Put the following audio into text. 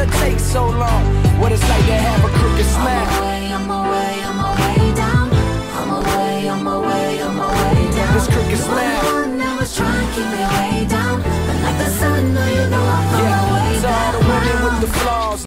it take so long? What it's like to have a crooked smile.